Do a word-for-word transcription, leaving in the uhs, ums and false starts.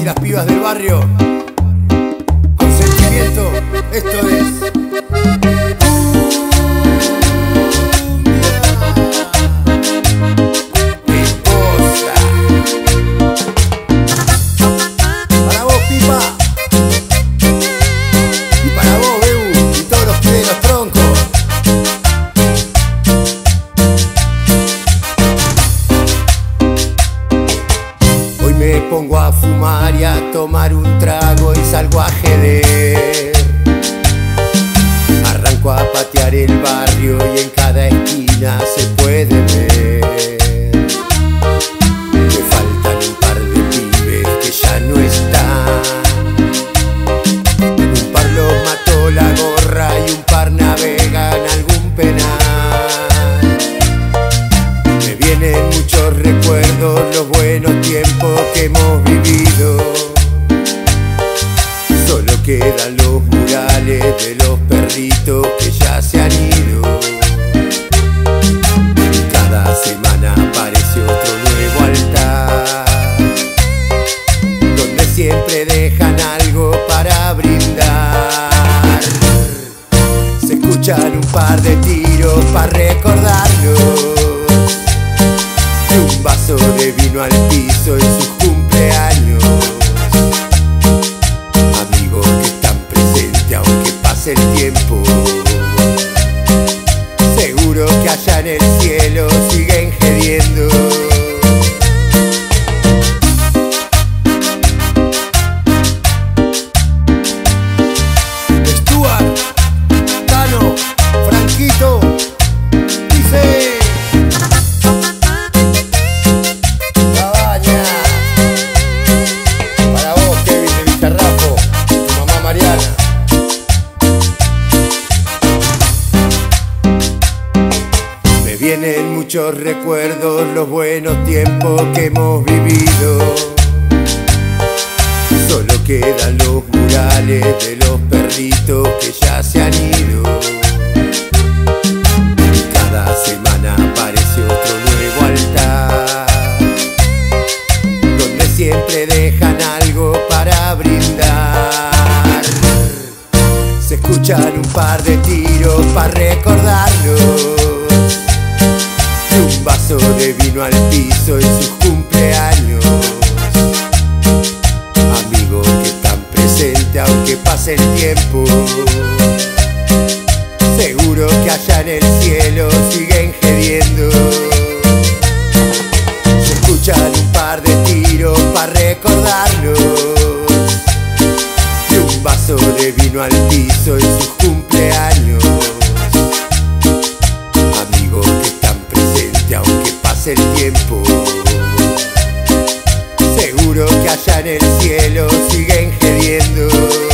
las pibas del barrio. Con sentimiento, esto es pongo a fumar y a tomar un trago y salgo a ajedrez. Arranco a patear el barrio y en cada esquina se puede ver. Me faltan un par de pibes que ya no están. Un par los mató la gorra y un par navegan algún penal. Me vienen muchos recuerdos, los buenos tiempos que hemos vivido. Solo quedan los murales de los perritos que ya se han ido. Cada semana aparece otro nuevo altar, donde siempre dejan algo para brindar. Se escuchan un par de tiros para recordarlo. Un vaso de vino al piso en sus cumpleaños. Amigos que están presentes aunque pase el tiempo. Seguro que allá en el cielo siguen gediendo. Stuart, Tano, Franquito, dice... Vienen muchos recuerdos, los buenos tiempos que hemos vivido. Solo quedan los murales de los perritos que ya se han ido. Cada semana aparece otro nuevo altar, donde siempre dejan algo para brindar. Se escuchan un par de tiros para recordarlo. Un vaso de vino al piso en sus cumpleaños. Amigos que están presentes aunque pase el tiempo. Seguro que allá en el cielo siguen gediendo. Se escuchan un par de tiros para recordarlos. Y un vaso de vino al piso en sus cumpleaños. Aunque pase el tiempo, seguro que allá en el cielo siguen gediendo.